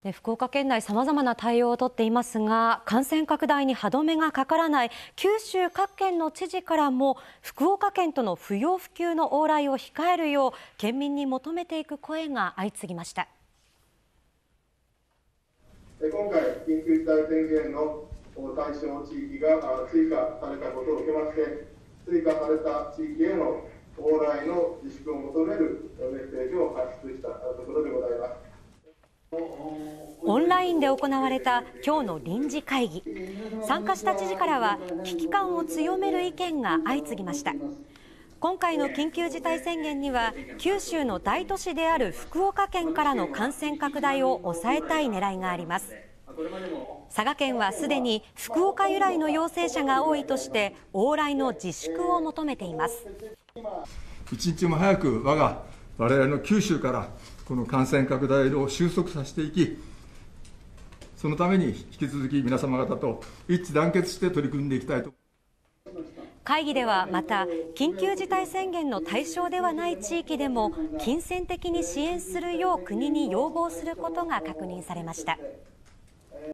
福岡県内さまざまな対応をとっていますが、感染拡大に歯止めがかからない九州各県の知事からも福岡県との不要不急の往来を控えるよう県民に求めていく声が相次ぎました。 今回緊急事態宣言の対象地域が追加されたことを受けまして、追加された地域への往来の自粛を求めるメッセージを発出したところでございます。 オンラインで行われた今日の臨時会議。参加した知事からは危機感を強める意見が相次ぎました。今回の緊急事態宣言には九州の大都市である福岡県からの感染拡大を抑えたい狙いがあります。佐賀県はすでに福岡由来の陽性者が多いとして往来の自粛を求めています。 一日も早く我々の九州からこの感染拡大を収束させていき、そのために引き続き皆様方と一致団結して取り組んでいきたいと。 会議ではまた緊急事態宣言の対象ではない地域でも金銭的に支援するよう国に要望することが確認されました。